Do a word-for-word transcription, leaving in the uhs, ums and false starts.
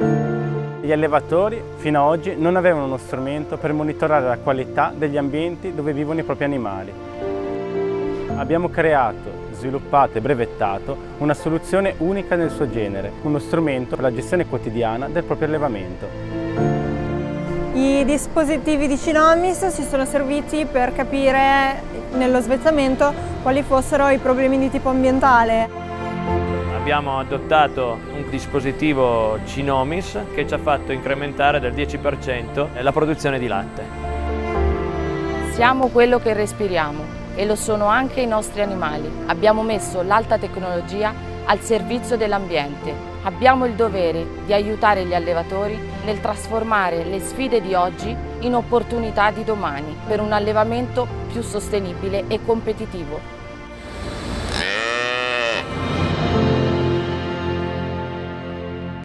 Gli allevatori fino ad oggi non avevano uno strumento per monitorare la qualità degli ambienti dove vivono i propri animali. Abbiamo creato, sviluppato e brevettato una soluzione unica nel suo genere, uno strumento per la gestione quotidiana del proprio allevamento. I dispositivi di Cinomis ci sono serviti per capire nello svezzamento quali fossero i problemi di tipo ambientale. Abbiamo adottato un dispositivo Cinomis che ci ha fatto incrementare del dieci per cento la produzione di latte. Siamo quello che respiriamo e lo sono anche i nostri animali. Abbiamo messo l'alta tecnologia al servizio dell'ambiente. Abbiamo il dovere di aiutare gli allevatori nel trasformare le sfide di oggi in opportunità di domani per un allevamento più sostenibile e competitivo.